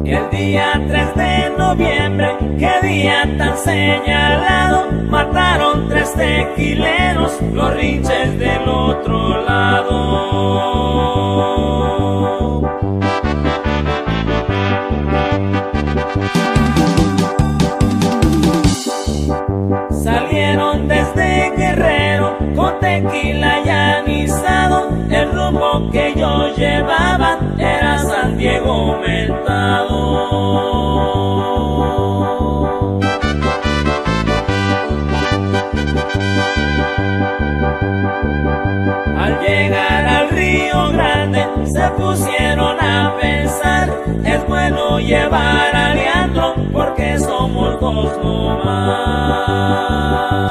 El día 3 de noviembre, qué día tan señalado, mataron 3 tequileros, los rinches del otro lado. Salieron desde Guerrero con tequila y anisado, el rumbo que yo llevaba era San Diego Mentado. Al llegar al Río Grande se pusieron a pensar, es bueno llevar a Leandro porque somos 2 nomás.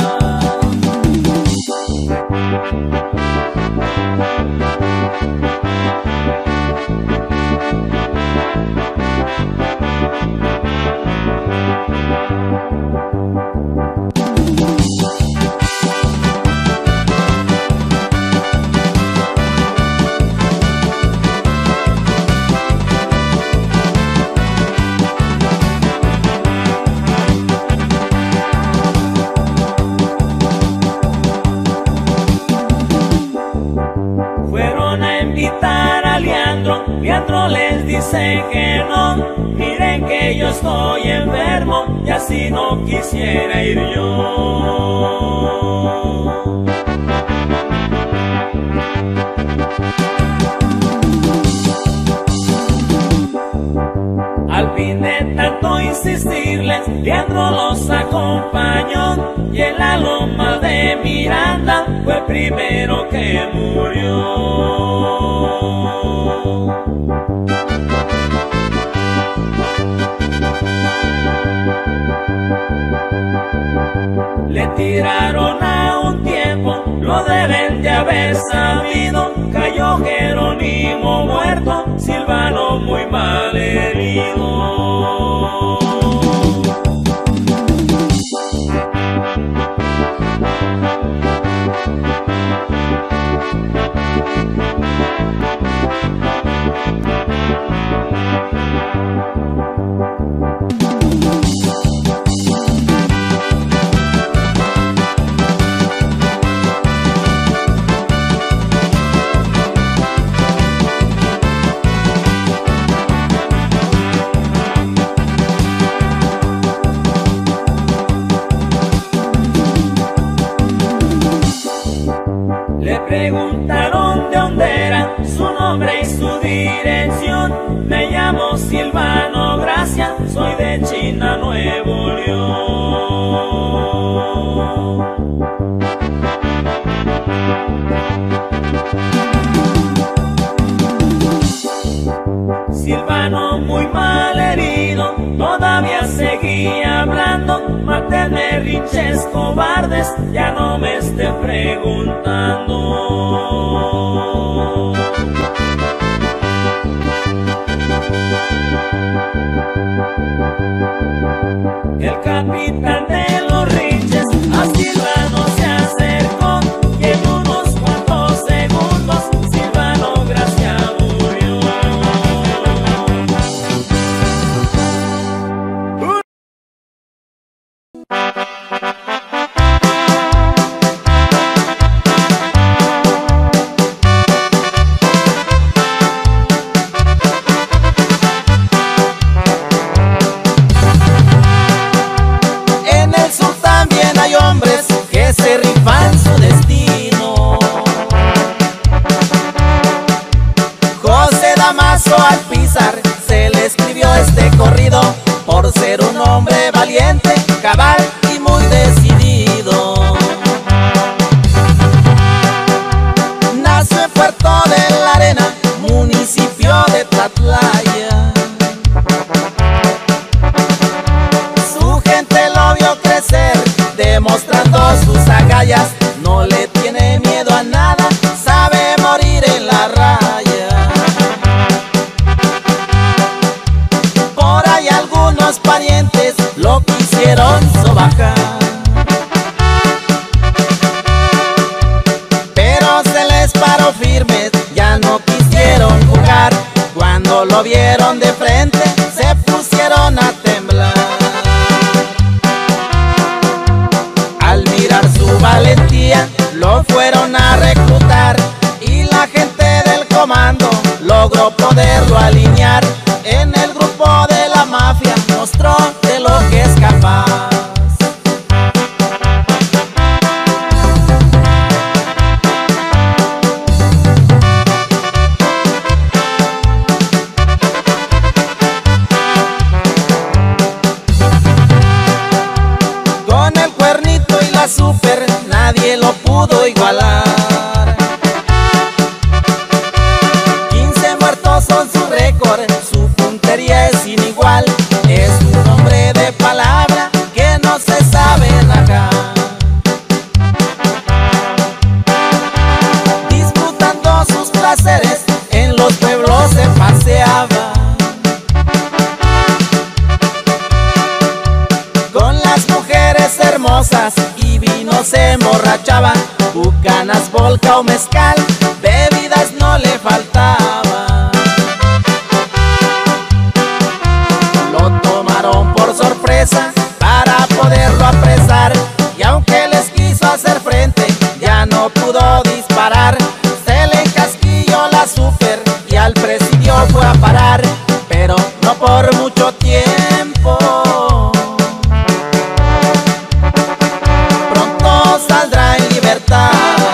Leandro les dice que no, miren que yo estoy enfermo y así no quisiera ir yo. Al fin de tanto insistirles, Leandro los acompañó y en la loma de Miranda fue el primero que murió. Le tiraron a un tiempo, lo deben de haber sabido, cayó Jerónimo muerto, Silvano muy mal herido. Le preguntaron de dónde era, su nombre y su dirección. Me llamo Silvano Gracia, soy de China, Nuevo León. Silvano muy mal herido, todavía seguía hablando. Mátenme, rinches cobardes, ya no me estén preguntando. El capitán de los rinches a Silvano se acercó y en unos cuantos segundos Silvano Gracia murió. Alpizar se le escribió este corrido por ser un hombre valiente, cabal y muy decidido. Nació en Puerto de la Arena, municipio de Tlatlaya. Su gente lo vio crecer, demostrando sus agallas. No le tiene miedo a nada, sabe morir en la raya. Algunos parientes lo quisieron sobajar, pero se les paró firmes, ya no quisieron jugar. Cuando lo vieron de frente, se pusieron a temblar. Al mirar su valentía, lo fueron a reclutar y la gente del comando logró poderlo alinear. En el grupo de la mafia mostró de lo que es capaz. Con el Cuernito y la Super nadie lo pudo igualar. 15 muertos son su récord, su puntería es sin igual. Es un hombre de palabra que no se sabe rajar. Disputando sus placeres, en los pueblos se paseaba. Con las mujeres hermosas y vino se emborrachaba. Bucanas, vodka o mezcal, bebidas no le faltaba. Lo tomaron por sorpresa para poderlo apresar, y aunque les quiso hacer frente, ya no pudo disparar. Se le encasquilló la Super y al presidio fue a parar, pero no por mucho tiempo. Pronto saldrá en libertad.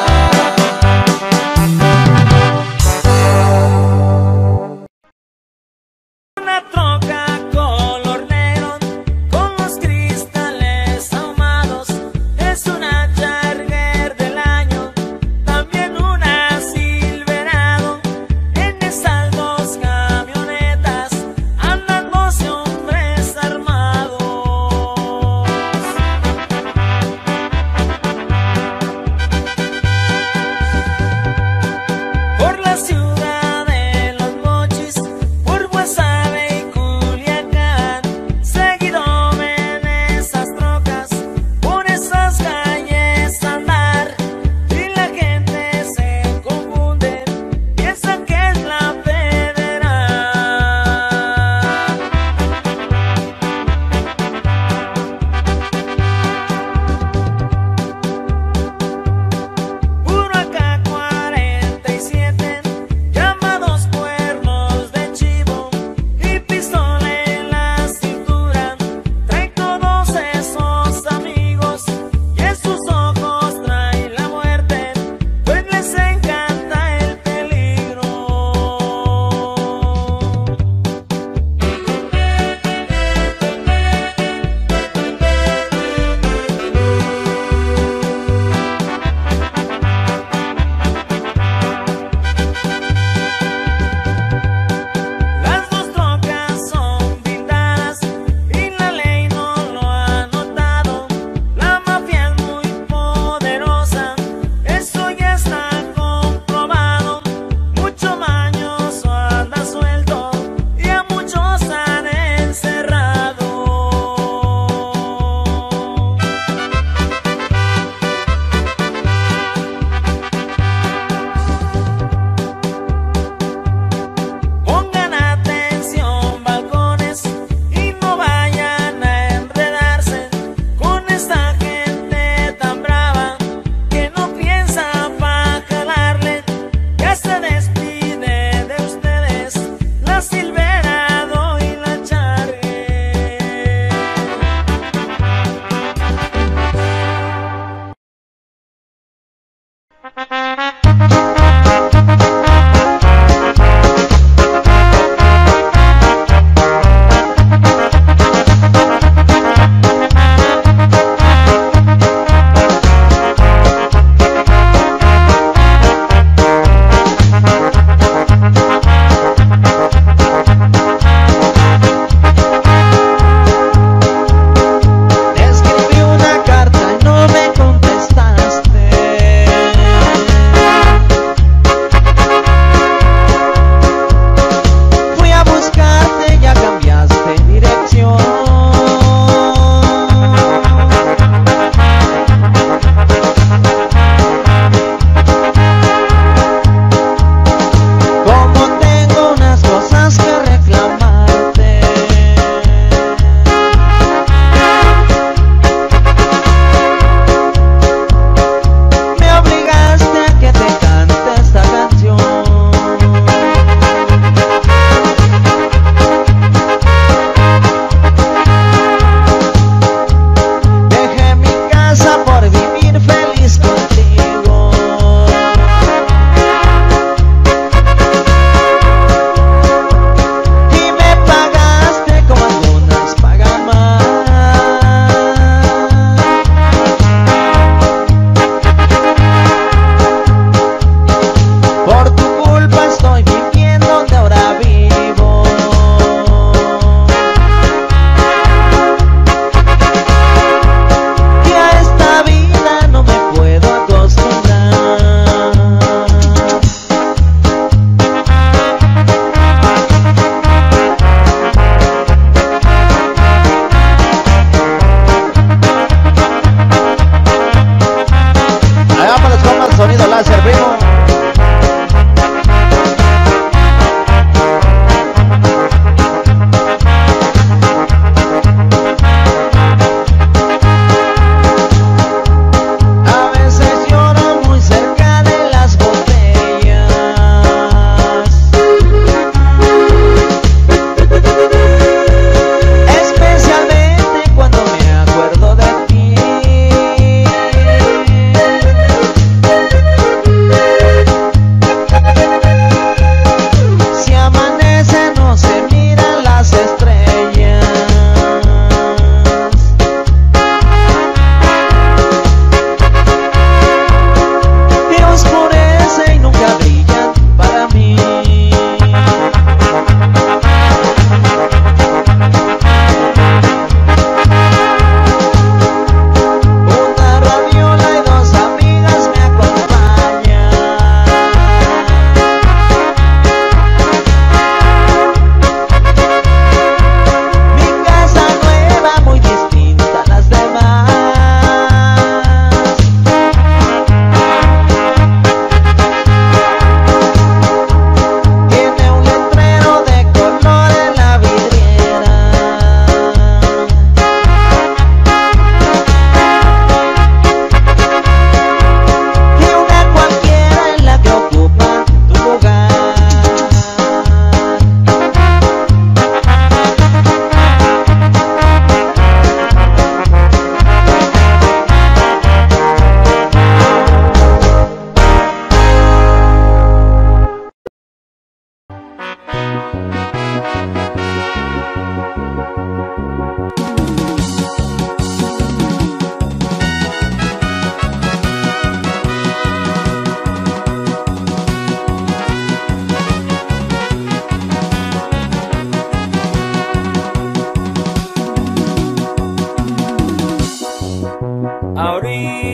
Una troca color negro con los cristales ahumados, es una Charger del año, también una Silverado. En esas dos camionetas andan 12 hombres armados. Por la ciudad de los mochis, por Guasave y Culiacán,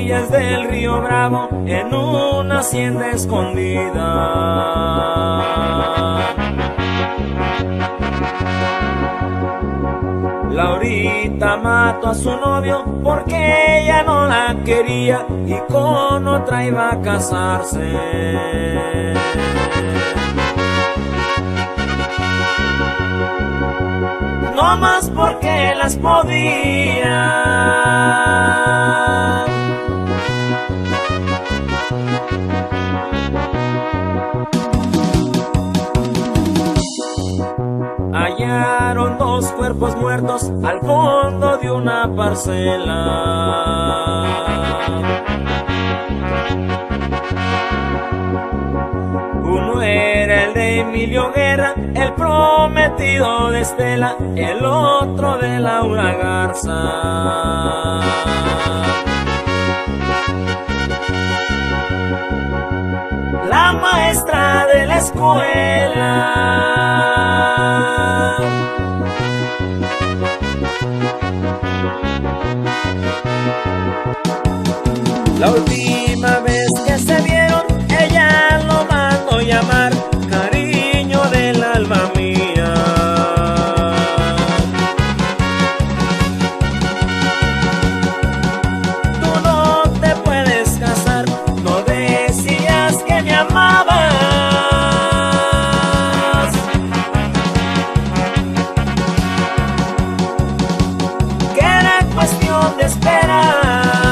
orillas del río Bravo, en una hacienda escondida. Laurita mató a su novio porque ella no la quería y con otra iba a casarse. No más porque las podía. Hallaron dos cuerpos muertos al fondo de una parcela. Uno era el de Emilio Guerra, el prometido de Estela, el otro de Laura Garza. La maestra de la escuela. La última vez que se vieron, ella lo mandó llamar cariño del alma mía. Tú no te puedes casar, no decías que me amabas, que era cuestión de esperar.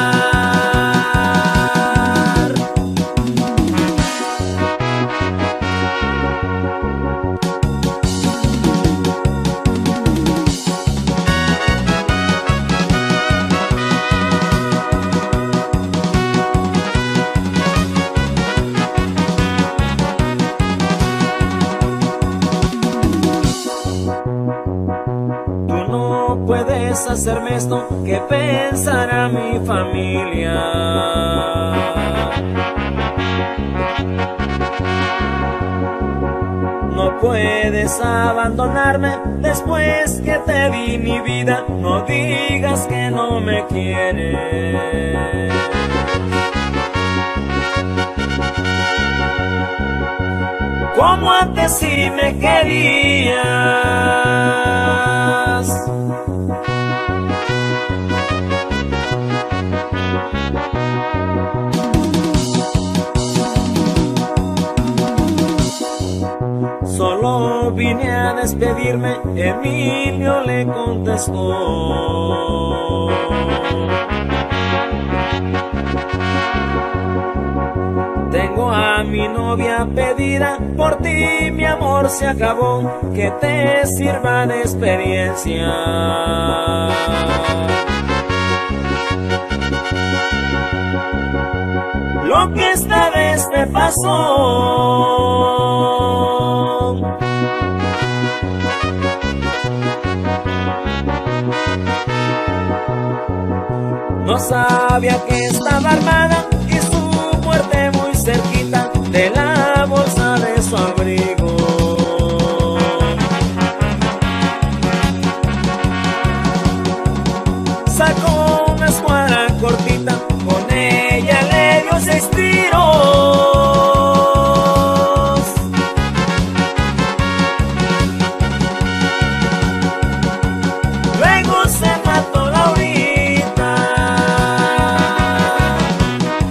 Puedes hacerme esto, ¿qué pensará mi familia? No puedes abandonarme después que te di mi vida, no digas que no me quieres. Como antes sí me querías. Solo vine a despedirme, Emilio le contestó. Tengo a mi novia pedida, por ti mi amor se acabó, que te sirva de experiencia. Lo que esta vez te pasó, no sabía que estaba armada y su muerte muy cerquita de la bolsa de su abrigo. Sacó una escuadra cortita, con ella le dio 6 tiros. Luego se mató Laurita.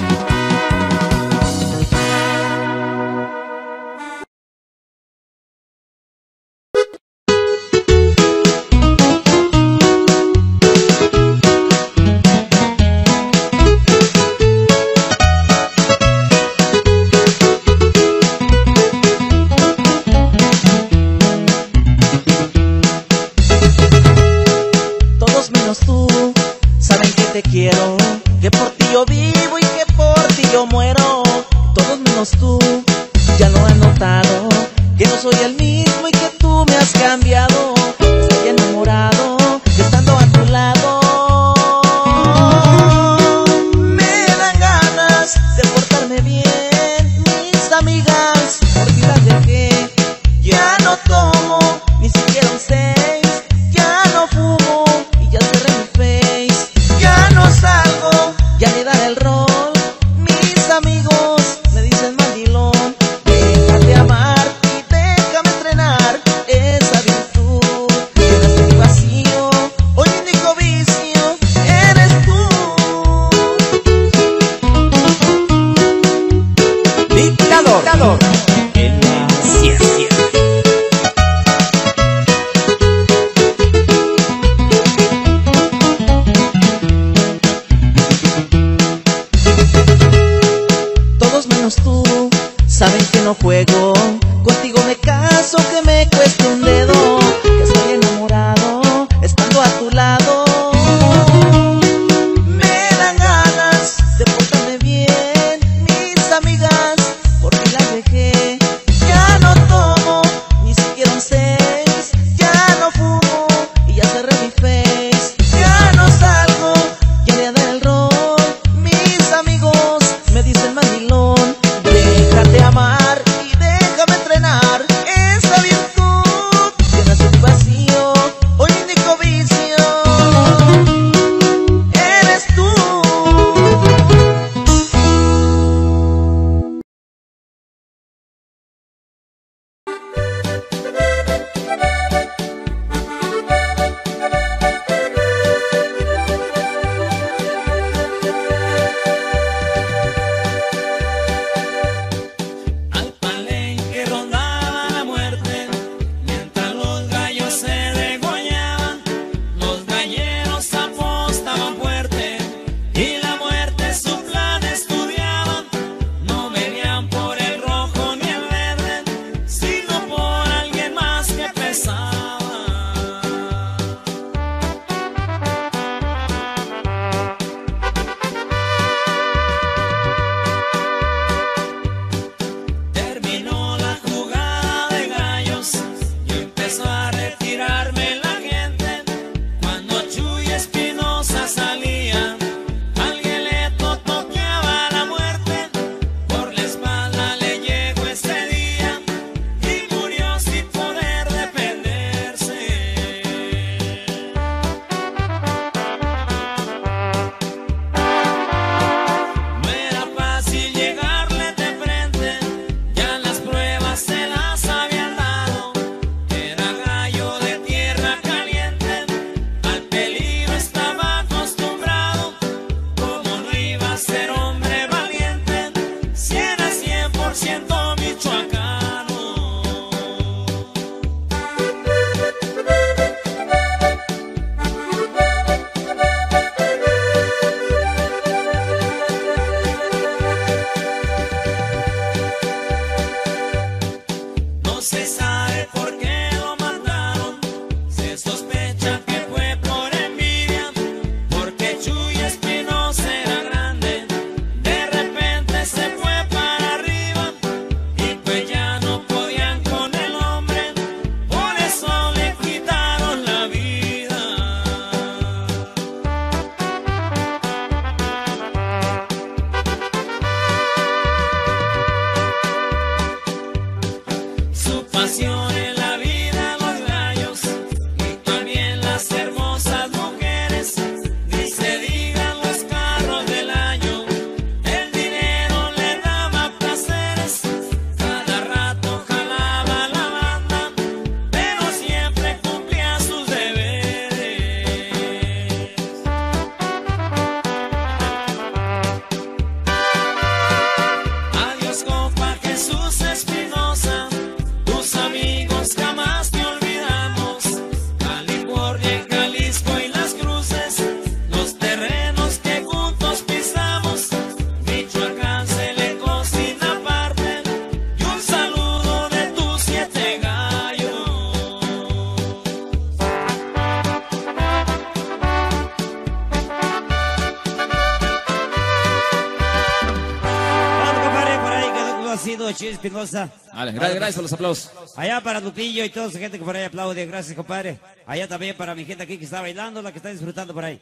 sospecha que fue por envidia, porque Chuy Espinosa era grande. De repente se fue para arriba y pues ya no podían con el hombre, por eso le quitaron la vida. Su pasión en la vida, los gallos y también las hermosas mujeres, ni se digan los carros del año. El dinero le daba placeres, cada rato jalaba la banda, pero siempre cumplía sus deberes. Adiós, compa Jesús Espinosa, tus amigos jamás te olvidamos. California, Jalisco y Las Cruces, los terrenos que juntos pisamos. Michoacán se le cocina aparte, y un saludo de tus 7 gallos. Vamos, compadre, por ahí quedó conocido Chuy Espinosa. Vale, gracias por los aplausos. Allá para Lupillo y toda esa gente que por ahí aplaude. Gracias, compadre. Allá también para mi gente aquí que está bailando, la que está disfrutando por ahí.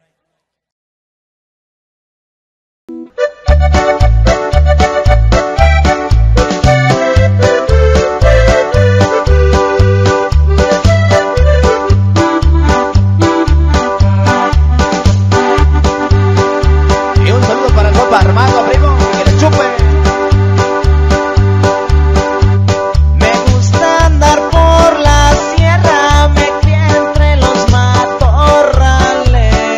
Y un saludo para el compa Armando, primo, que le chupe. Me gusta andar por la sierra, me crié entre los matorrales.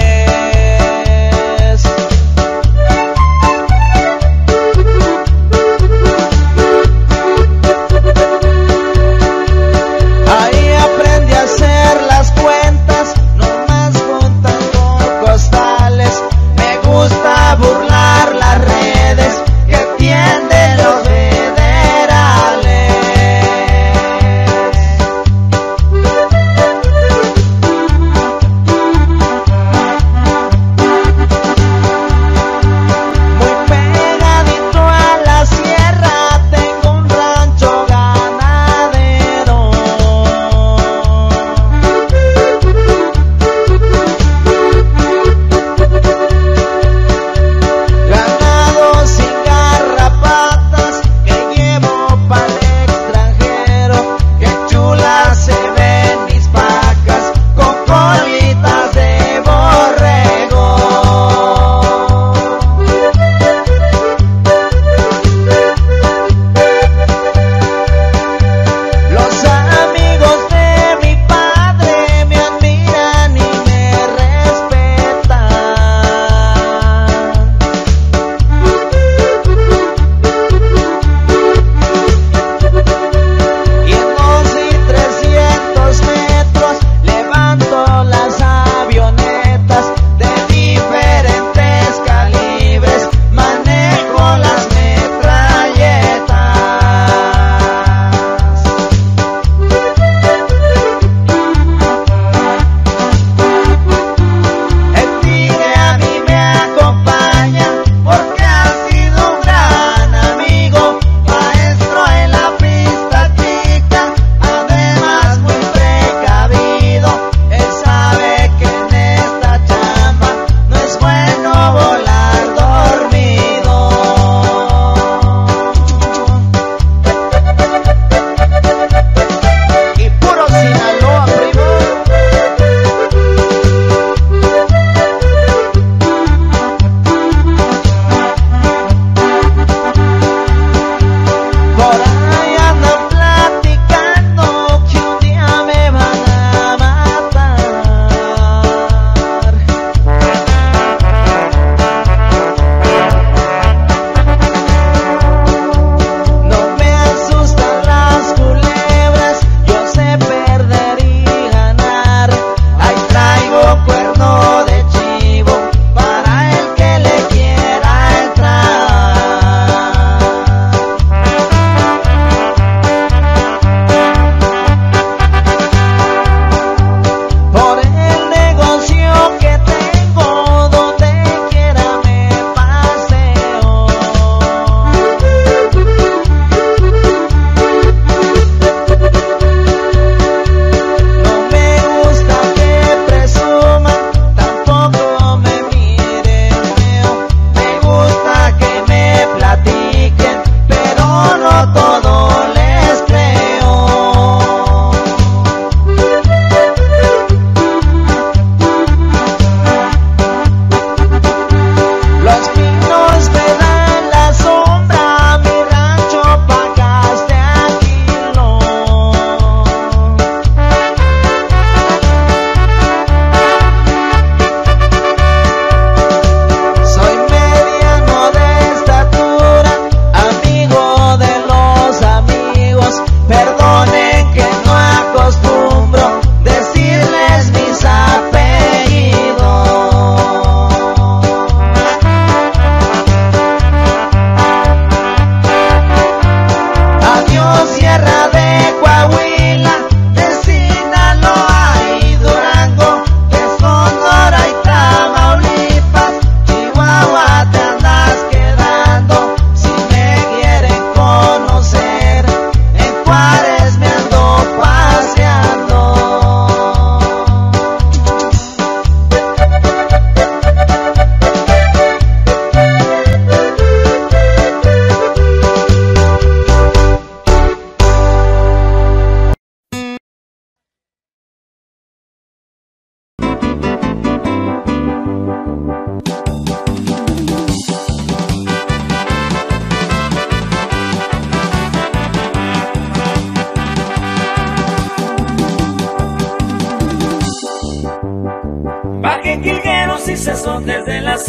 porque quilgueros y cesotes de la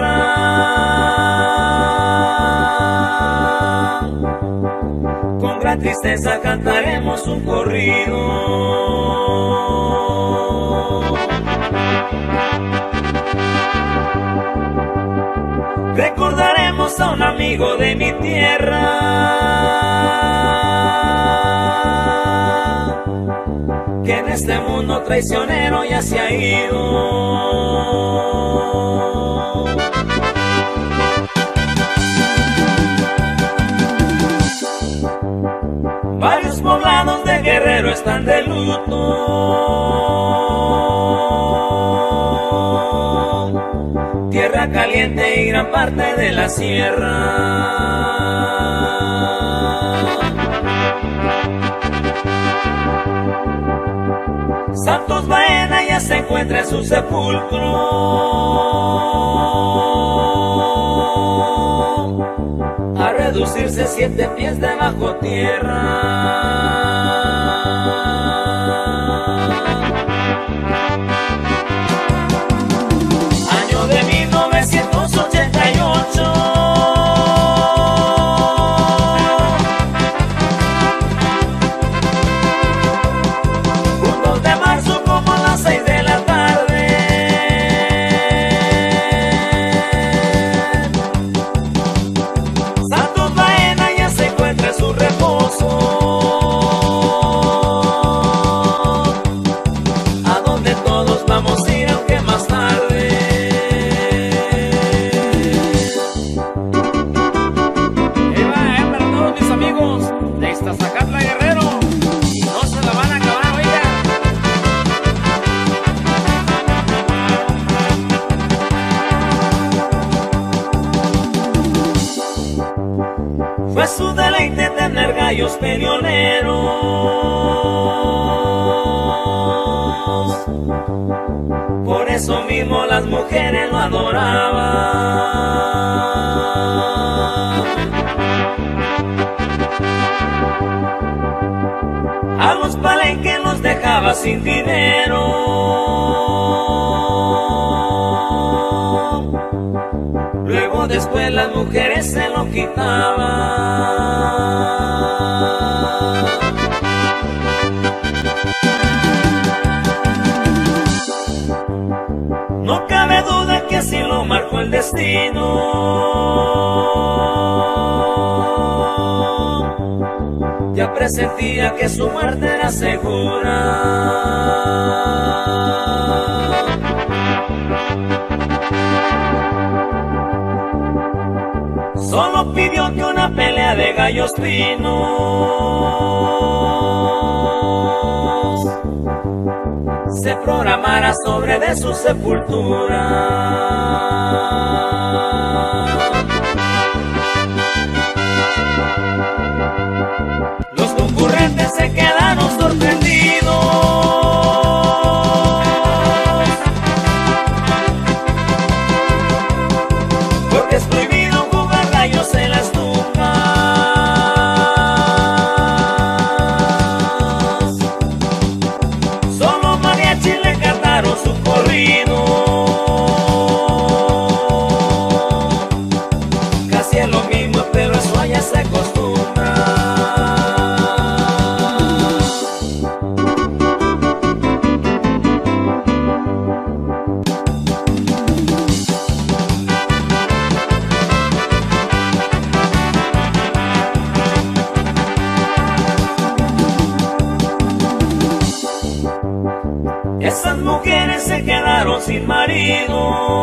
sierra, con gran tristeza cantaremos un corrido. Recordaremos a un amigo de mi tierra, que en este mundo traicionero ya se ha ido. Varios poblados de Guerrero están de luto, tierra caliente y gran parte de la sierra. Santos Baena ya se encuentra en su sepulcro, a reducirse 7 pies de bajo tierra. Año de 1988, un 2 de marzo como a las 6 de la tarde, Santos Baena ya se encuentra en su reposo, a donde todos vamos a ir aunque más tarde. Para todos mis amigos de Iztacalco Guerrero, no se la van a acabar, oiga. Fue su deleite tener gallos peleoneros, por eso mismo las mujeres lo adoraban. A los palenques los dejaba sin dinero, luego después las mujeres se lo quitaban. No cabe duda que así lo marcó el destino, ya presentía que su muerte era segura. Solo pidió que una pelea de gallos finos se programara sobre de su sepultura. Los concurrentes se quedaron sorprendidos, porque es prohibido jugar gallos en las tumbas. Solo mariachi le cantaron su corrido, casi es lo mismo, pero eso allá se acostumbra. Esas mujeres se quedaron sin marido,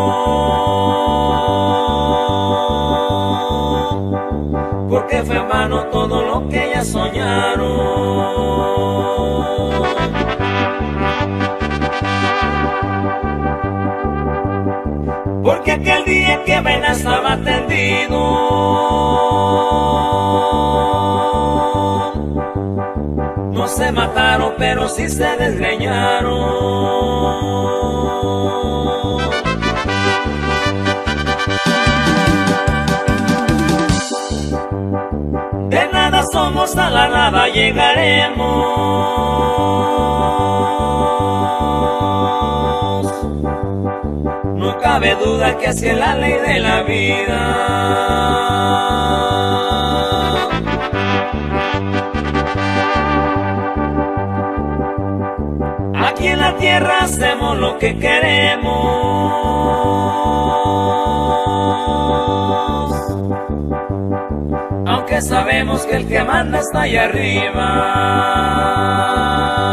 porque fue en vano todo lo que ellas soñaron. Porque aquel día que Baena estaba tendido, no se mataron, pero sí se desgreñaron. De nada somos, a la nada llegaremos. cabe duda que así es la ley de la vida. Aquí en la tierra hacemos lo que queremos, aunque sabemos que el que manda está allá arriba.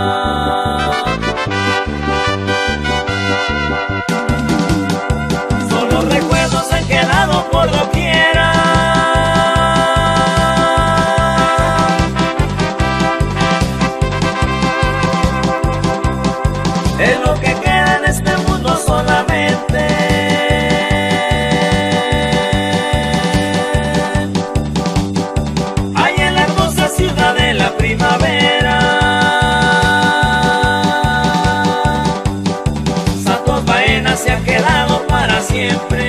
Quedado por doquiera. Es lo que queda en este mundo solamente. Hay en la hermosa ciudad de la primavera Santos Baena se ha quedado para siempre.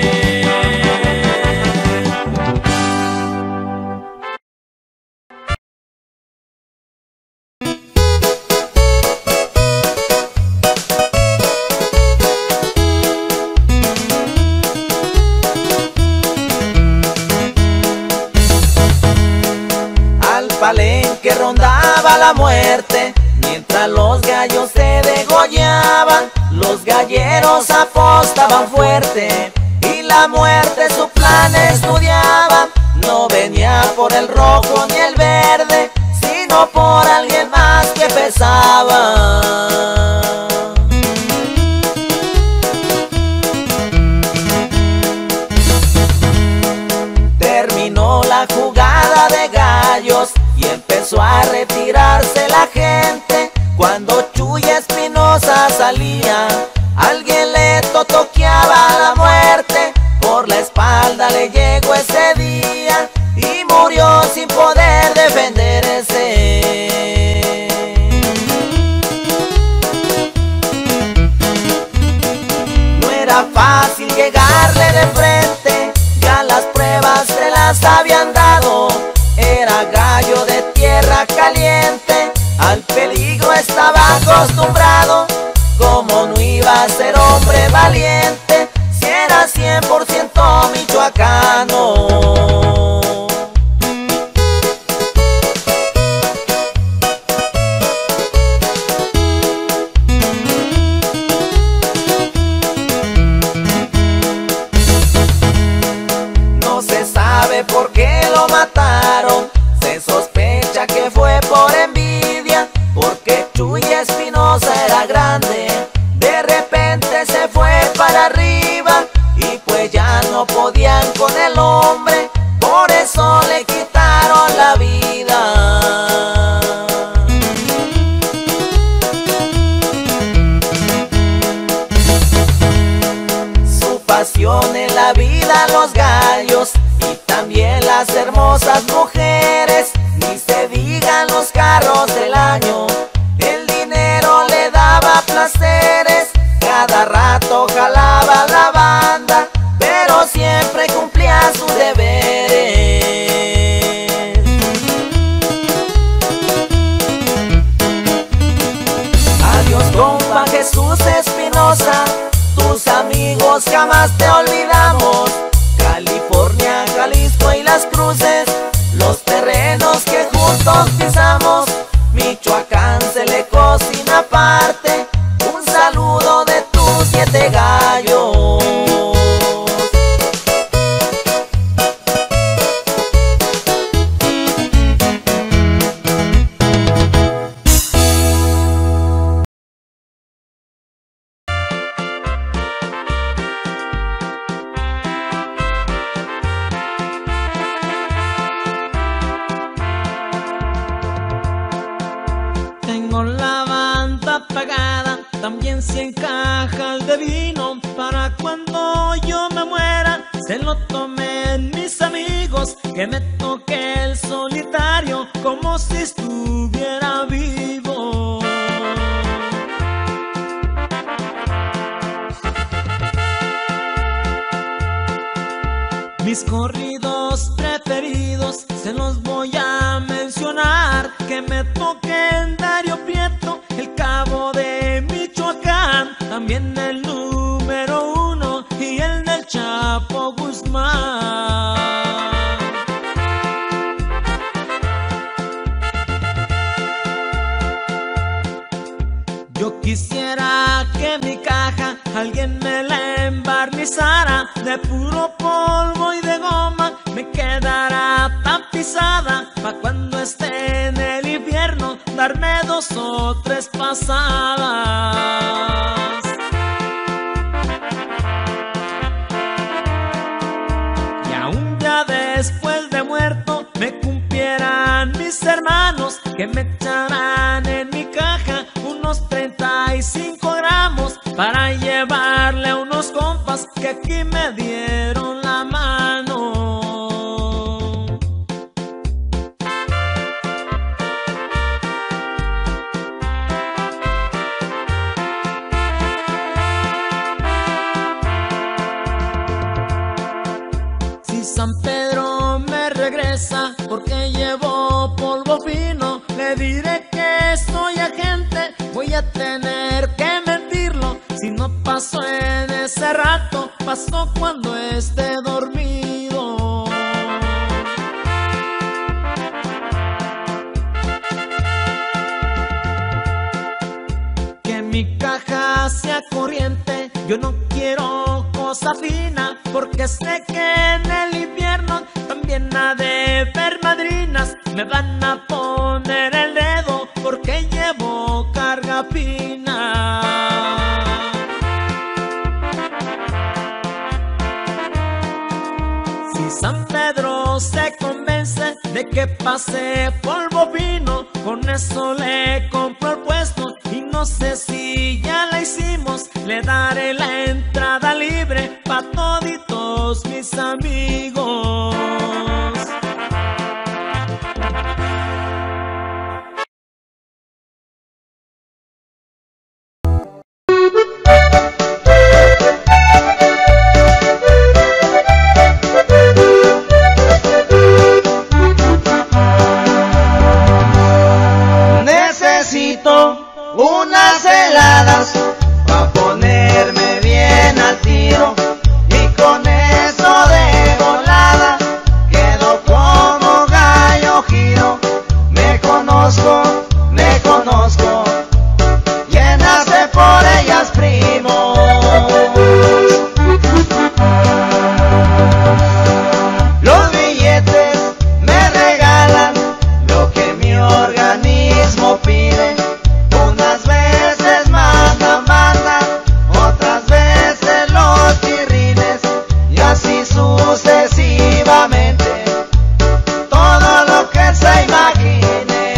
Palenque rondaba la muerte, mientras los gallos se degollaban, los galleros apostaban fuerte, y la muerte su plan estudiaba. No venía por el rojo ni el verde, sino por alguien más que pesaba. Terminó la jugada de gallos y empezó a retirarse la gente. Cuando Chuy Espinosa salía, alguien le totoqueaba la muerte. Por la espalda le llegó ese día y murió sin poder defenderse. No era fácil llegarle de frente, ya las pruebas se las habían dado. Era gallo de tierra caliente, al peligro estaba acostumbrado. Como no iba a ser hombre valiente, si era 100% michoacano. No se sabe por qué lo mataron, se sospecha que fue por envidia, porque Chuy Espinosa era grande, de repente se fue para arriba, y pues ya no podían con el hombre, por eso le quitaron la vida. Su pasión en la vida los gallos, y también las hermosas mujeres, ni se digan los carros del año. El dinero le daba placeres, cada rato jalaba la banda, pero siempre cumplía sus deberes. Adiós compa Jesús Espinosa, tus amigos jamás te olvidamos. California, Jalisco y las cruces, los terrenos que juntos pisamos. Michoacán se le cocina aparte, un saludo de tus 7 gallos. Tengo la banda apagada, también 100 cajas de vino, para cuando yo me muera se lo tomen mis amigos, que me toque el solitario como si estuviera vivo. Mis corridos preferidos se los voy a mencionar, que me toquen Darío Prieto, el Cabo de Michoacán, también el número 1 y el alguien me la embarnizara de puro polvo y de goma, me quedará tapizada pa' cuando esté en el infierno darme 2 o 3 pasadas. Y aún ya después de muerto me cumplieran mis hermanos, que me echarán en mi caja unos 35 gramos para llevarle a unos compas que aquí me dieron la mano. Si San Pedro me regresa porque llevo polvo fino, le diré que soy agente, voy a tener que mentirlo. Si no pasó en ese rato, pasó cuando esté dormido. Que mi caja sea corriente, yo no quiero cosa fina, porque sé que en el invierno también ha de ver madrinas. Me van a poner el dedo porque llevo carga fina. Si San Pedro se convence de que pase polvo fino, con eso le compro el puesto. Y no sé si ya la hicimos, le daré la entrada libre pa' toditos mis amigos. Unas heladas pa' ponerme bien al tiro, y con eso de volada quedo como gallo giro. Me conozco, llénase por ellas primos. Los billetes me regalan lo que mi organismo pide. Unas veces manda, otras veces los chirrines, y así sucesivamente, todo lo que se imagine.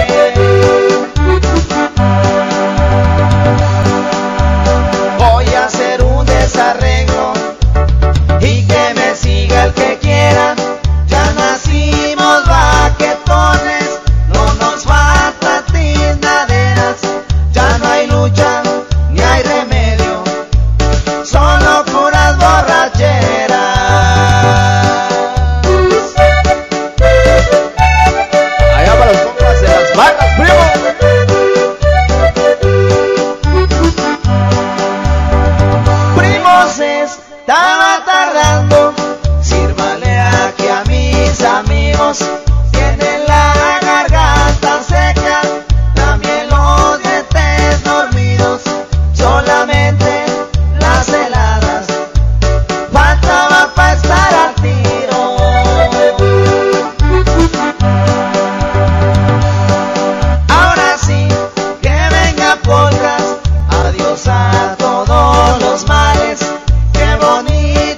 Voy a hacer un desarreglo y que me siga el que quiera. Ya nacimos baquetones, no nos falta tiznaderas. Ya no hay lucha, ni hay remedio, solo puras borracheras. Allá para los compas de las vacas, primo. Primos, estaba tardando, sírvale aquí a mis amigos. Tienen la garganta seca, también los dientes dormidos. Solamente las heladas faltaba para estar al tiro. Ahora sí, que venga polcas, adiós a todos los males. Qué bonito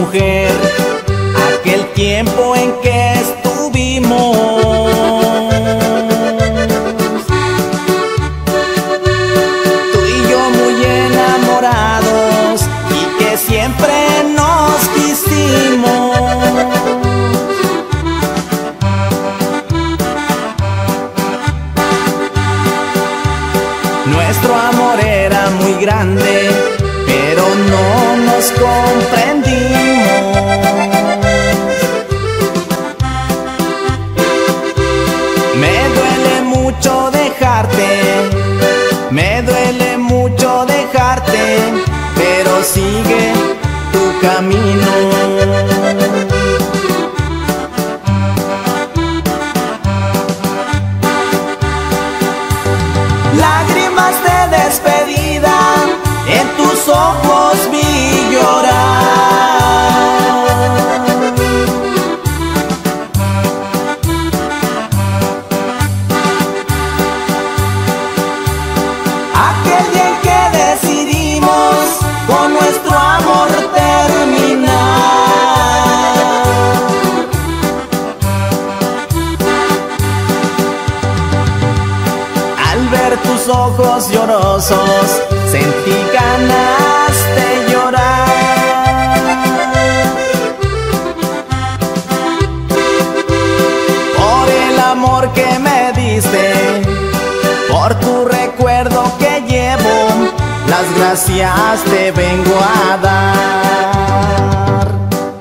mujer aquel tiempo en que estuvimos. Tú y yo muy enamorados y que siempre nos quisimos. Nuestro amor era muy grande, pero no nos comprendimos. Me duele mucho dejarte, me duele mucho dejarte, pero sigue tu camino. Lágrimas de despedida en tus ojos vi llorar. Aquel día en que decidimos con nuestro amor terminar. Al ver tus ojos llorosos, sentí ganas de llorar. Por el amor que me diste, por tu recuerdo que llevo, las gracias te vengo a dar.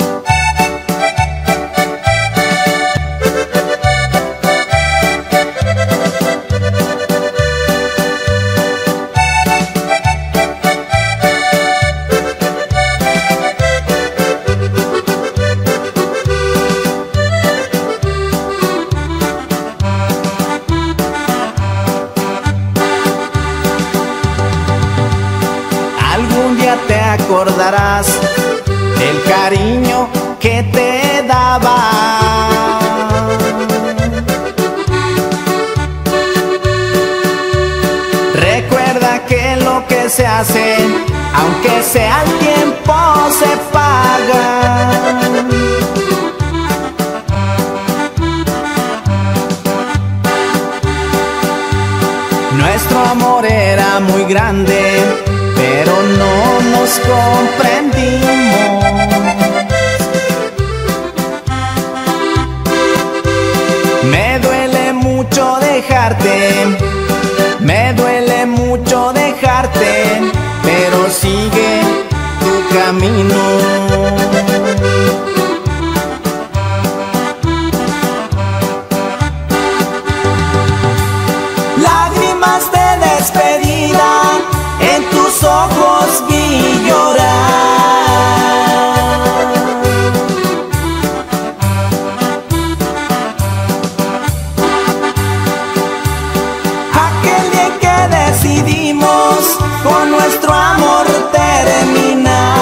Te acordarás del cariño que te daba. Recuerda que lo que se hace, aunque sea el tiempo, se paga. Nuestro amor era muy grande, pero no nos comprendimos. Me duele mucho dejarte, me duele mucho dejarte, pero sigue tu camino. Lágrimas de despedida en tus ojos vi llorar. Aquel día en que decidimos con nuestro amor terminar.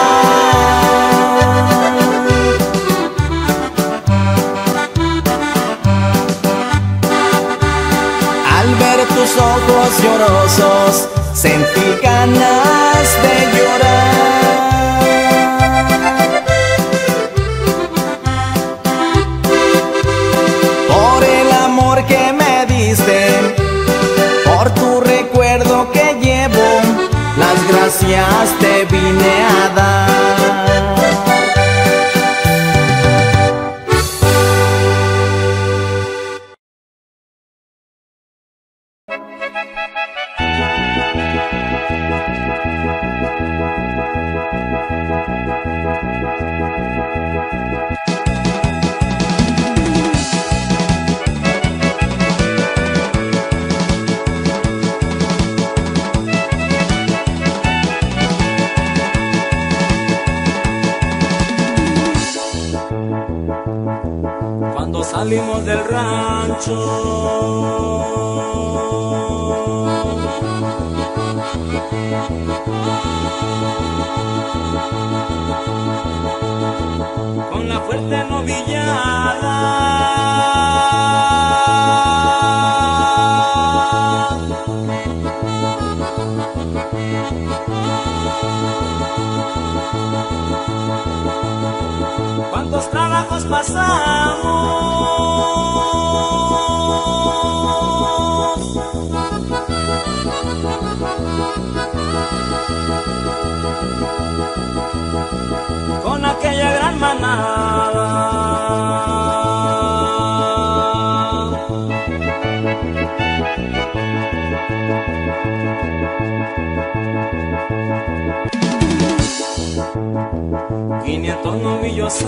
Al ver tus ojos llorosos, sentí ganas de llorar. Por el amor que me diste, por tu recuerdo que llevo, las gracias te vine a dar. Cuando salimos del rancho, con la fuerte novillada, lejos pasamos. Con aquella gran manada. Quinientos novillos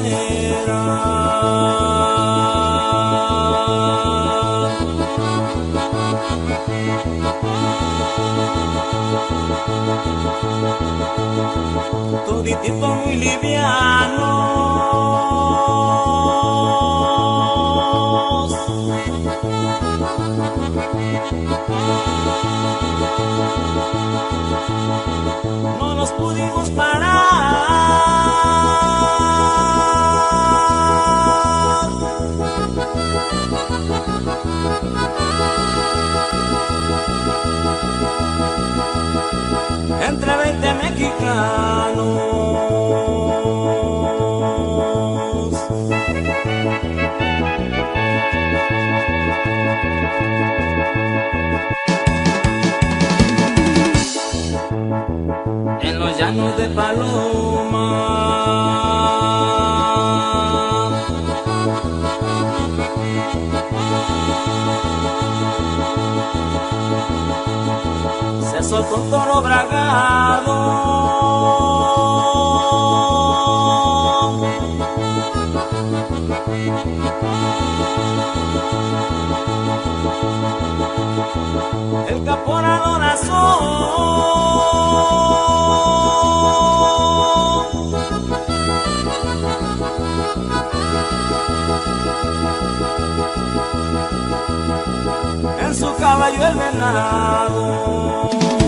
eran, toditito muy livianos. No nos pudimos parar. Entre 20 mexicanos. En los llanos de Paloma. Se soltó un toro bragado. El caporadorazo. En su caballo el venado.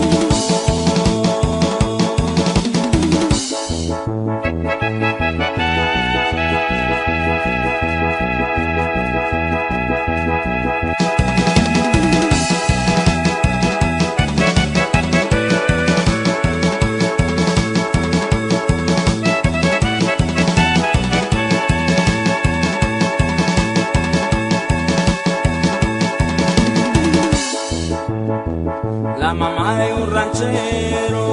La mamá de un ranchero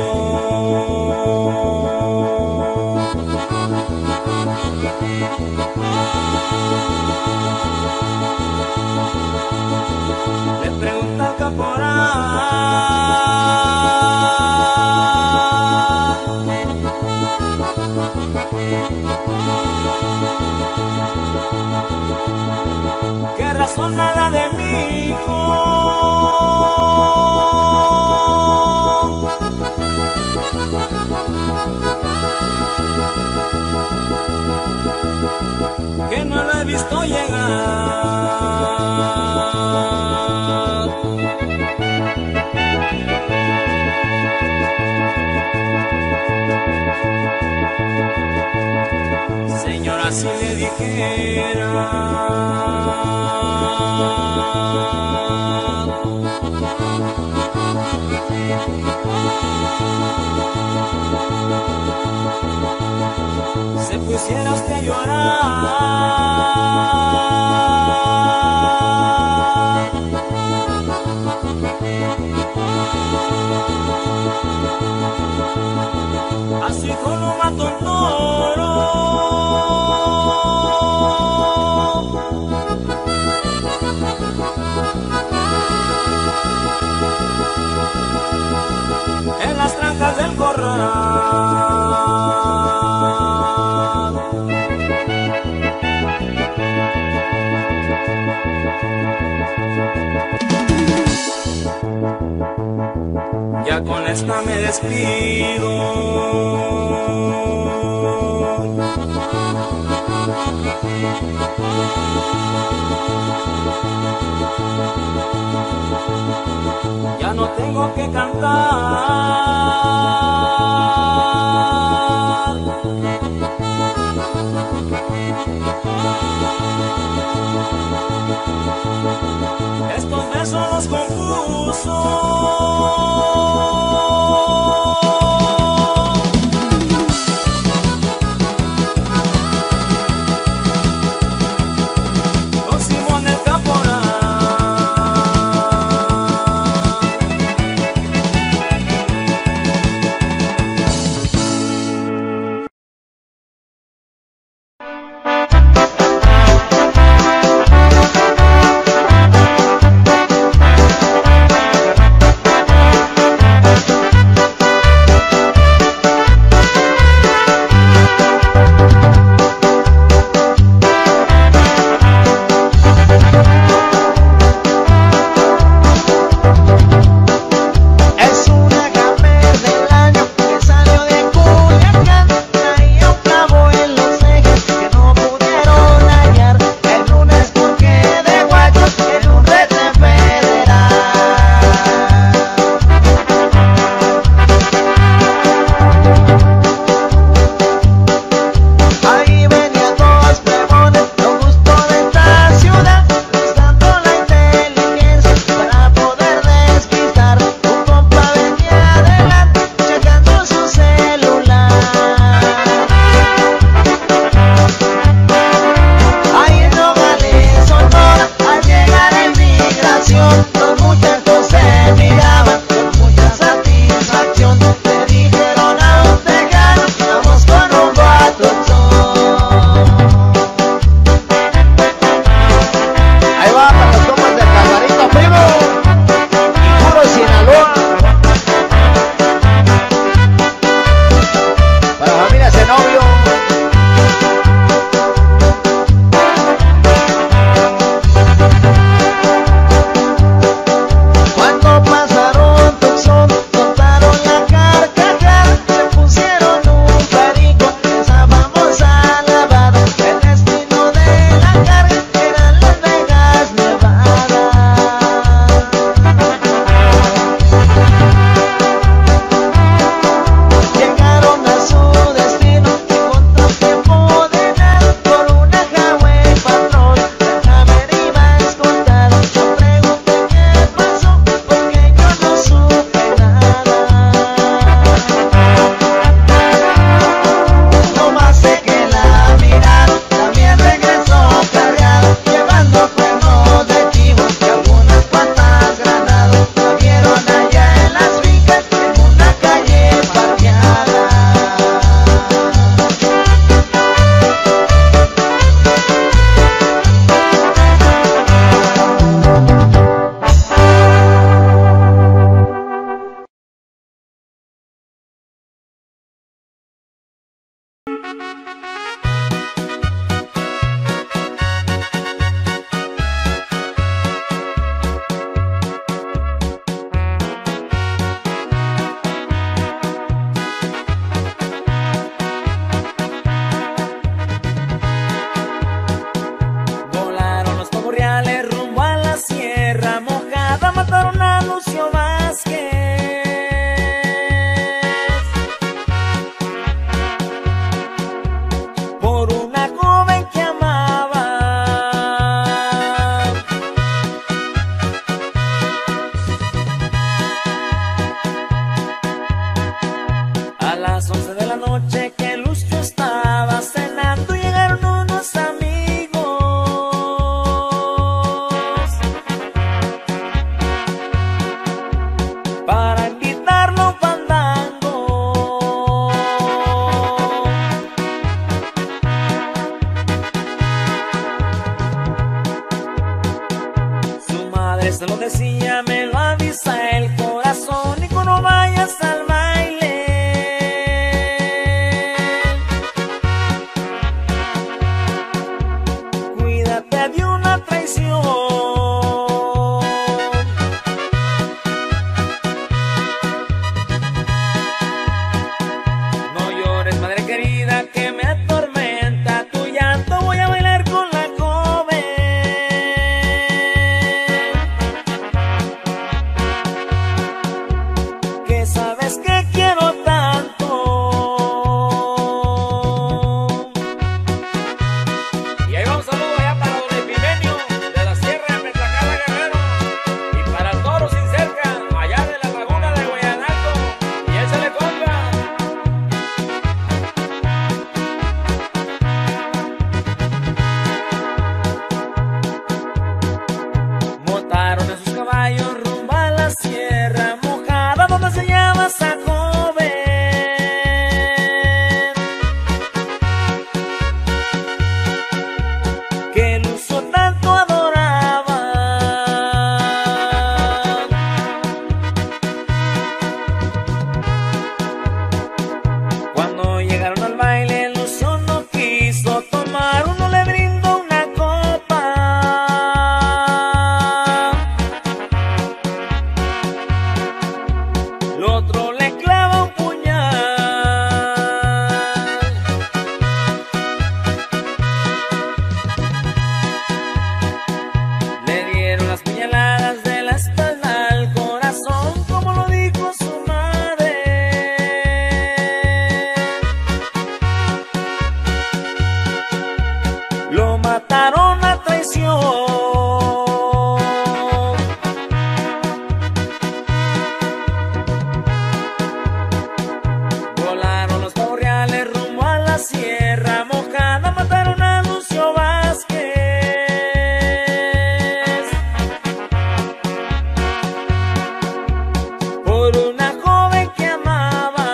le pregunta al caporal: ¿qué razón nada de mi hijo? Que no lo he visto llegar. Señora, si le dijera se pusiera usted a llorar. A su hijo lo mató un toro. En las tranjas del corral. Ya con esta me despido. Ya no tengo que cantar. Estos versos los compuso Esto lo decía, me lo avisa el corazón, y cuando vayas al baile, cuídate de una traición. No llores, madre querida, que me atormenta tu llanto. Voy a bailar con la joven que sabes que quiero tanto. Y ahí va un saludo allá para don Epimenio de la Sierra de Metacala, Guerrero, y para el Toro Sin Cerca, allá de la Laguna de Guayanalco, y él se le compra. Montaron en sus caballos rumbo a la Sierra Mojada, donde se llama esa joven que el uso tanto adoraba. Cuando llegaron al baile, el uso no quiso tomar. Uno le brindó una copa, el otro le clava un puñal. Le dieron las puñaladas de la espalda al corazón, como lo dijo su madre. Lo mataron a traición. Volaron los pavos reales rumbo a la Sierra Mojada, mataron a Lucio Vázquez por una joven que amaba.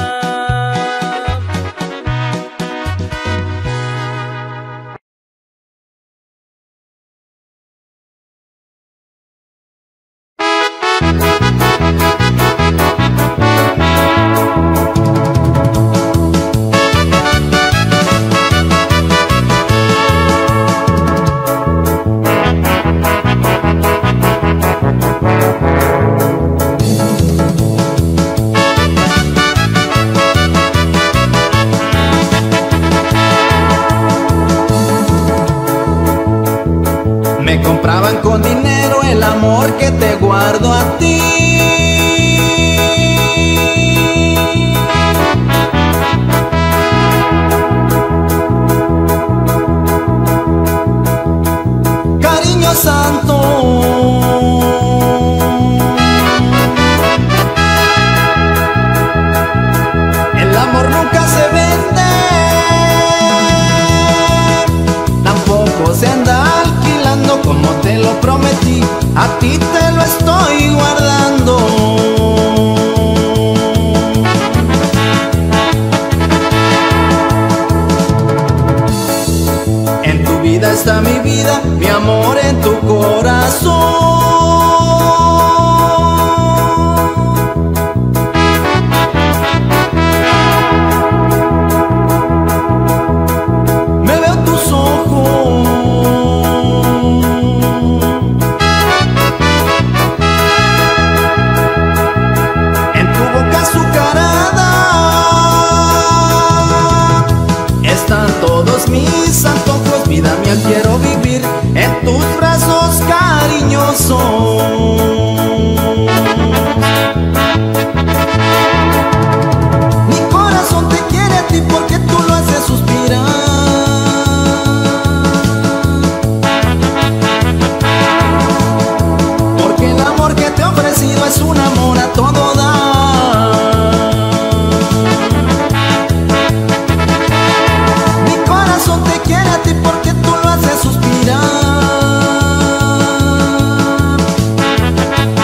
Me compraban con dinero el amor que te guardo a ti. Cariño santo, el amor nunca se vende, tampoco se anda alquilando como te lo prometí, a ti te lo estoy guardando. En tu vida está mi vida, mi amor en tu corazón. Me veo tus ojos, en tu boca azucarada están todos mis antojos. Vida mía, quiero vivir en tus brazos cariñosos. Mi corazón te quiere a ti porque tú lo haces suspirar. Porque el amor que te he ofrecido es un amor a todo dar. Mi corazón te quiere a ti porque tú lo haces suspirar.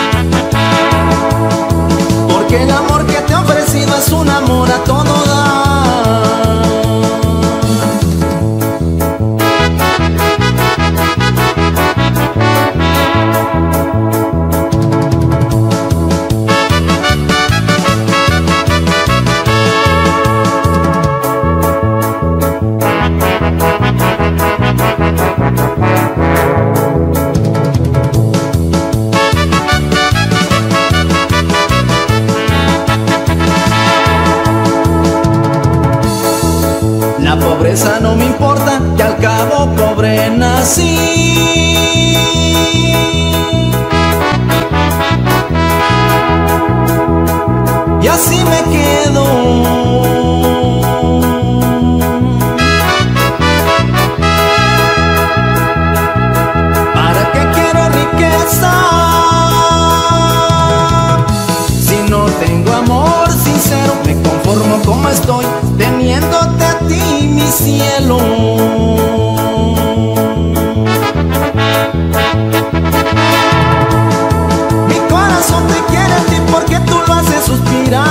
riqueza no me importa, que al cabo pobre nací. Y así me quedo. ¿Para qué quiero riqueza si no tengo amor sincero? Me conformo como estoy, teniéndote a ti, mi cielo. Mi corazón te quiere a ti porque tú lo haces suspirar.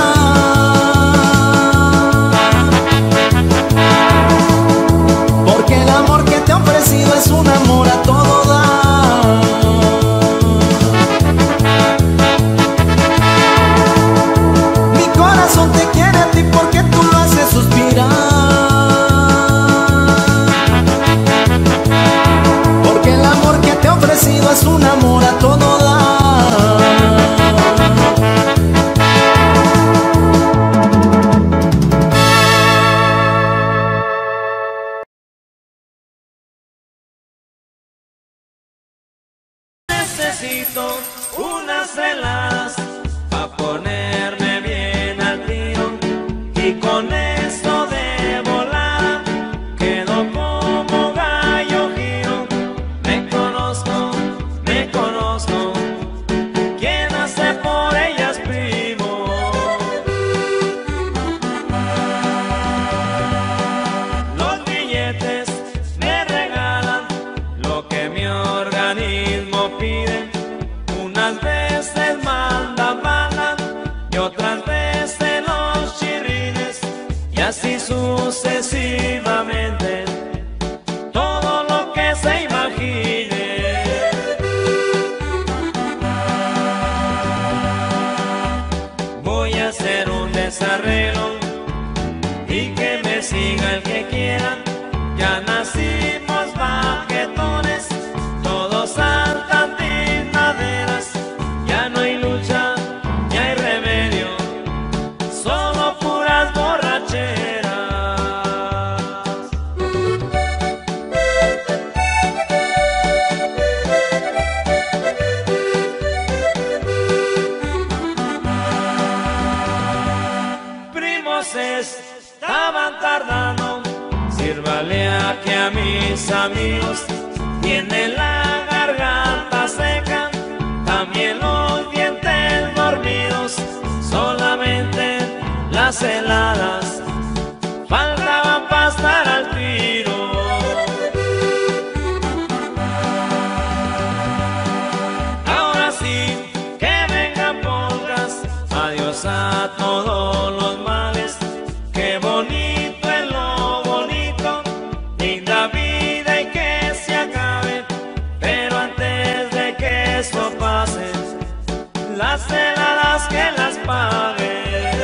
Porque el amor que te he ofrecido es un amor a todo dar. Mi corazón te quiere a ti porque tú lo haces suspirar. Porque el amor que te he ofrecido es un amor a todo dar. Necesito unas heladas pa' ponerme bien al tiro, y con esto de volada quedo como gallo giro. Me conozco, quién hace por ellas primo. Los billetes me regalan lo que mi organismo pide. Unas veces mandan y otras veces los chirrines, y así sucesivamente, todo lo que se imagine. Voy a hacer un desarreglo y que me siga el que quiera. Ya nacimos baquetones, todos saltan maderas. Ya no hay lucha, ni hay remedio, solo puras borracheras. Primos estaban tardando, sírvale aquí a mis amigos, tienen la garganta seca, también los dientes dormidos, solamente las heladas faltaban para estar al tiro. Ahora sí que vengan polcas, adiós a todos los males. Qué bonito es lo bonito, linda vida y que se acabe, pero antes de que eso pase, las heladas que las pague.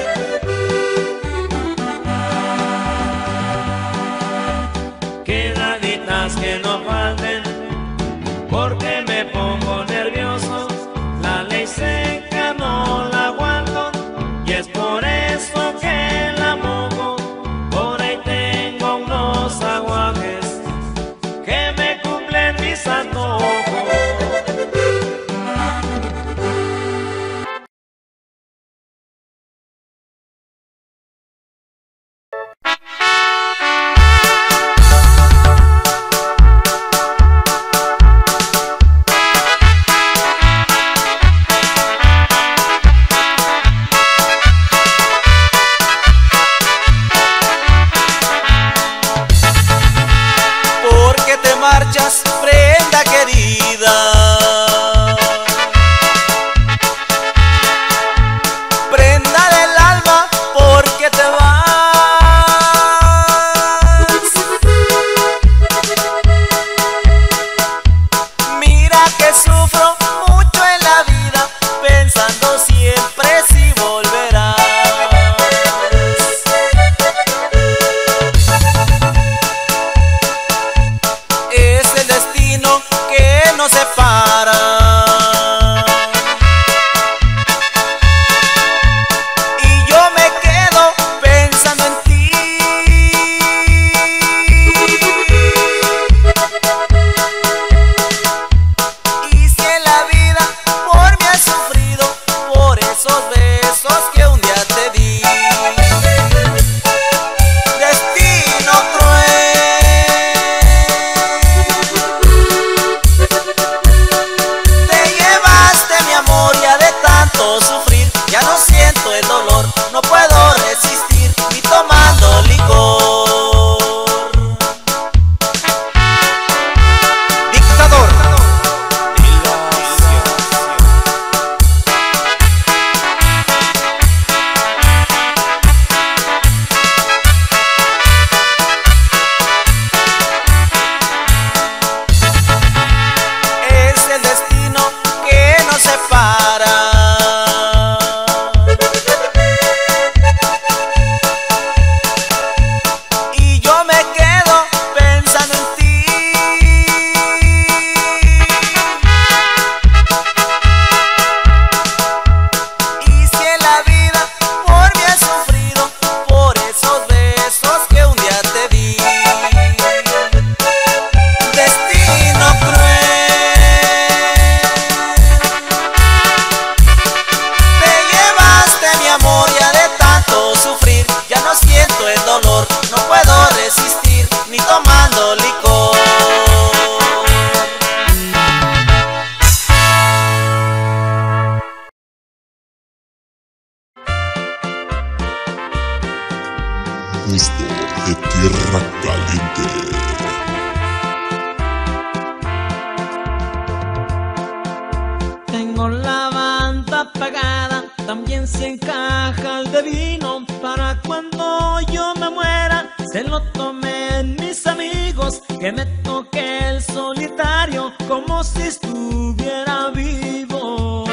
Quedaditas que no falten, porque me pongo nervioso, la ley seca no la aguanto, y es por eso que la mojo. Por ahí tengo unos aguajes que me cumplen mis antojos. Marchas, prenda querida, prenda del alma, porque te vas. Mira que sufro mucho en la vida, pensando siempre si volverás. Es el destino con la banda apagada, también 100 cajas de vino para cuando yo me muera. Se lo tomen mis amigos, que me toque el solitario como si estuviera vivo.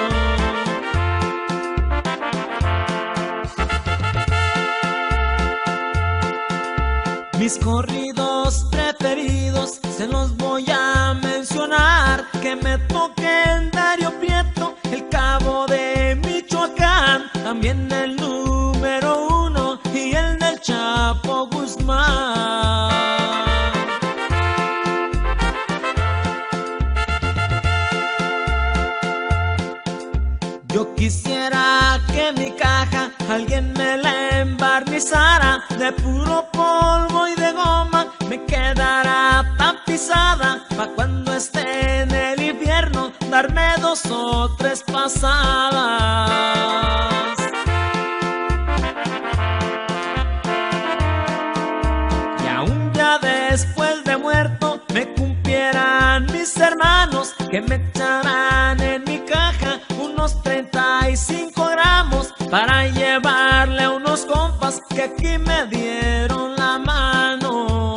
Mis corridos preferidos se los voy a mencionar, que me toquen Darío Prieto, el Cabo de Michoacán, también el número 1 y el del Chapo Guzmán. Yo quisiera que mi caja alguien me la embarnizara, de puro polvo y de goma me quedará tapizada, pa' cuando esté en el invierno darme 2 o 3 pasadas. Y aún ya después de muerto me cumplieran mis hermanos, que me echarán en mi caja unos 35 gramos para llevarle a unos compas que aquí me dieron la mano.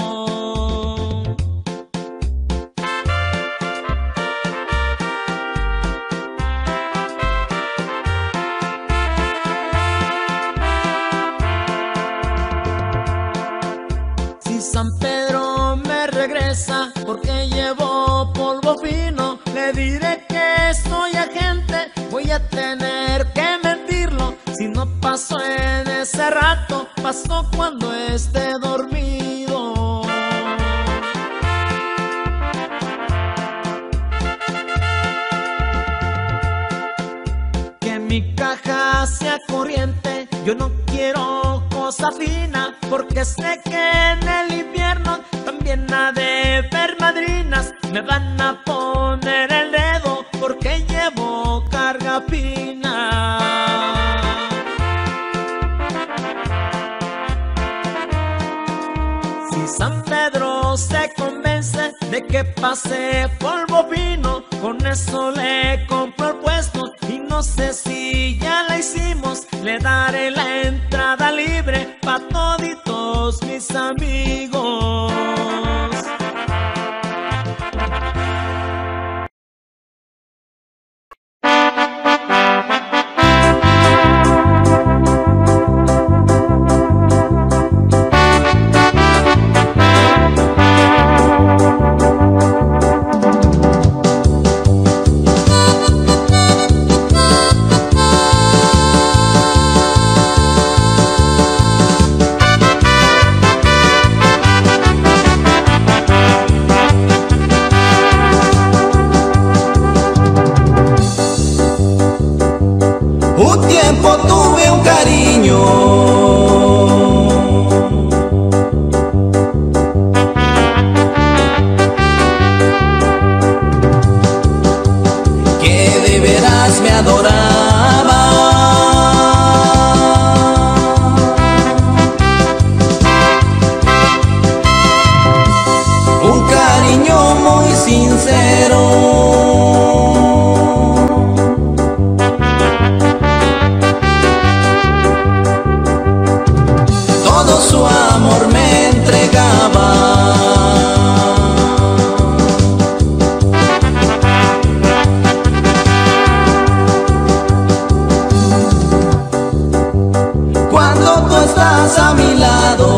Si San Pedro me regresa porque llevo polvo fino, le diré que soy agente, voy a tener que mentirlo. Si no pasó en ese rato, pasó cuando esté dormido. Que mi caja sea corriente, yo no quiero cosa fina, porque sé que en el invierno también ha de ver madrinas, me van a poner el dedo porque llevo carga fina. Si San Pedro se convence de que pase polvo fino, con eso le compro el puesto, y no sé si ya la hicimos, le daré la entrada libre pa' toditos mis amigos. Un tiempo tuve un cariño que de veras me adoraba. Un cariño muy sincero. Su amor me entregaba. Cuando tú estás a mi lado,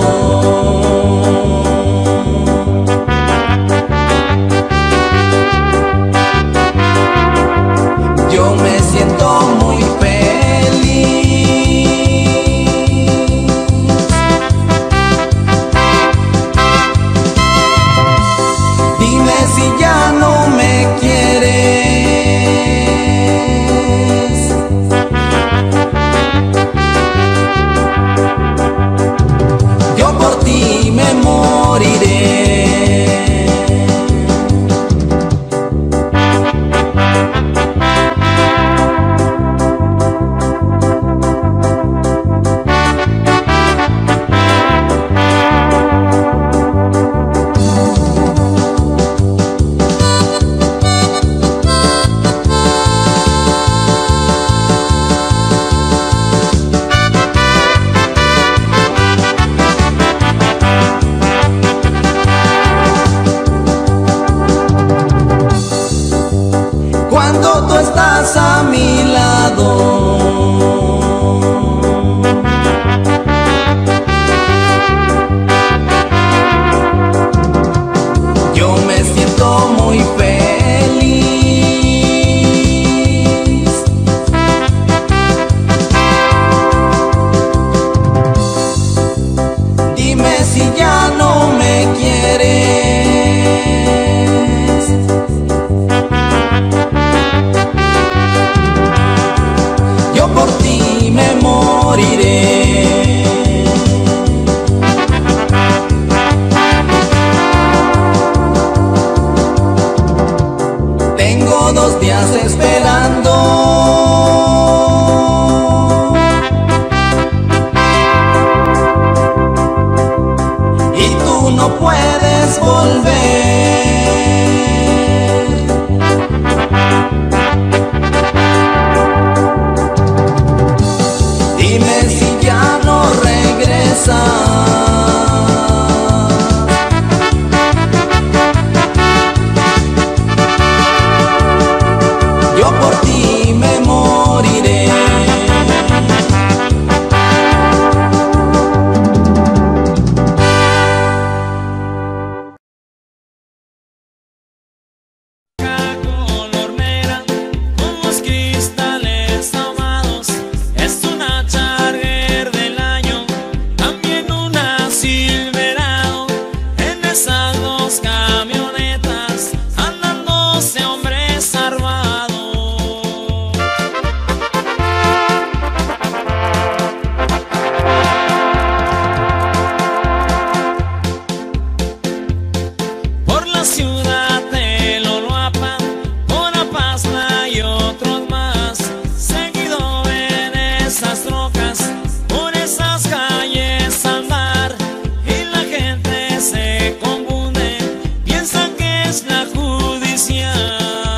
yo me siento muy feliz. Si ya no me quieres, yo por ti me moriré. Yo me siento muy feliz. Dime si ya no me quieres. Yo por ti me moriré. Tengo 2 días esperando y tú no puedes volver. Dime si ya no regresas. Yo por ti me moriré. Color negra, con los cristales ahumados, es una Charger del año, también una Silverado. En esas 2 camionetas andan 12 hombres armados. Por la ciudad de Loloapan, Corapazla y otros más, seguido en esas trocas, por esas calles andar, y la gente se confunde, piensan que es la judicial.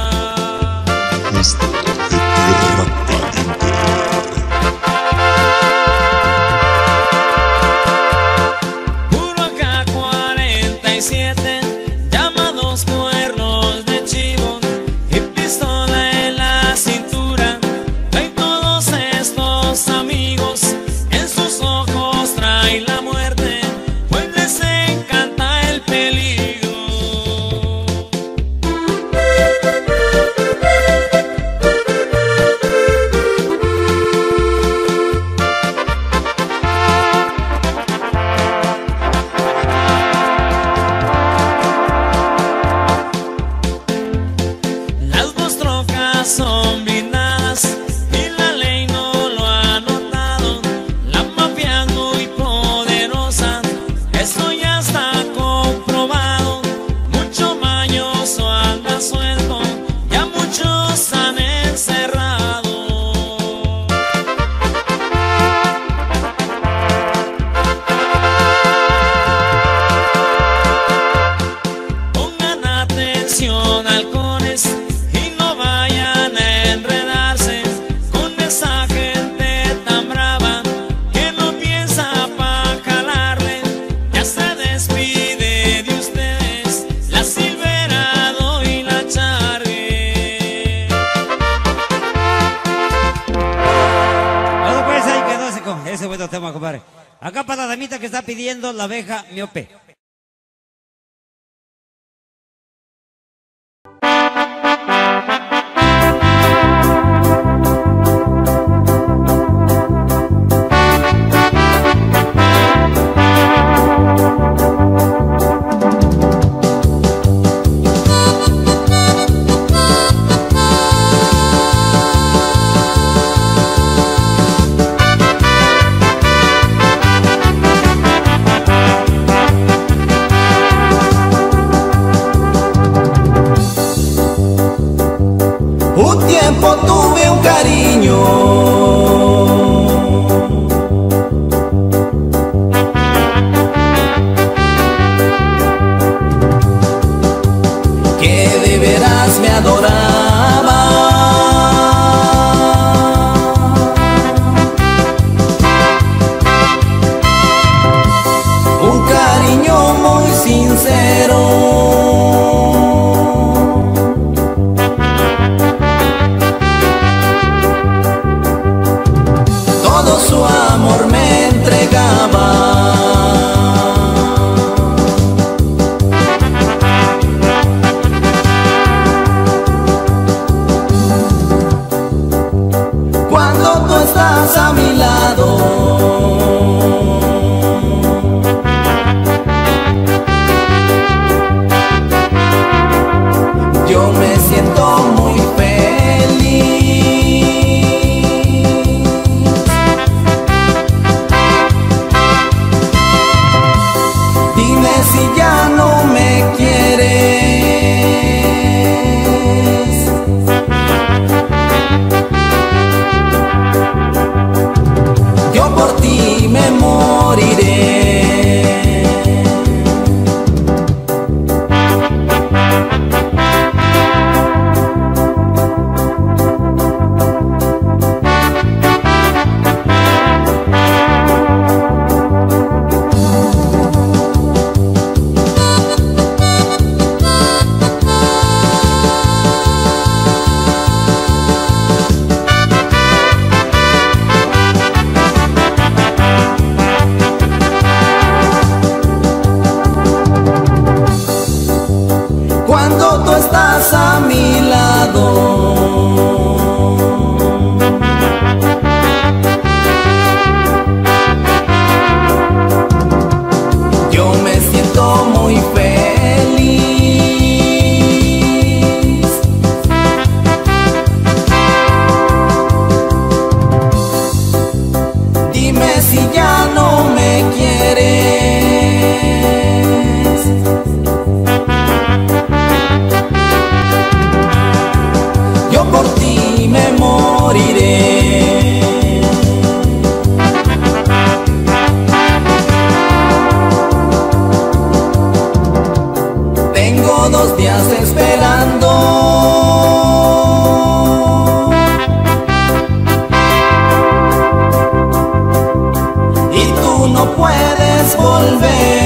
Puro AK-47, llamados cuernos de chivo y pistola en la cintura. Traen todos estos amigos, en sus ojos traen la muerte, pues les encanta el peligro. Las 2 trocas son blindadas y la ley no lo ha notado. La mafia es muy poderosa, eso ya está comprobado. Mucho mañoso anda suelto, ya muchos han encerrado. Pongan atención, halcones, y no vayan a enredarse con esa gente tan brava que no piensa pa' jalarle. Ya se despide de ustedes la Silverado y la Charger. Bueno, pues ahí quedó ese buen tema, compadre. Acá para la damita que está pidiendo la abeja miope. Un tiempo tuve un cariño que de veras me adoraba. Un cariño muy sincero. yo me siento muy feliz. Dime si ya no me quieres. Yo por ti me moriré. Cuando tú estás a mi lado, yo me siento muy feliz. Dime si ya no me quieres. Yo por ti me moriré. Tengo 2 días esperando y tú no puedes volver.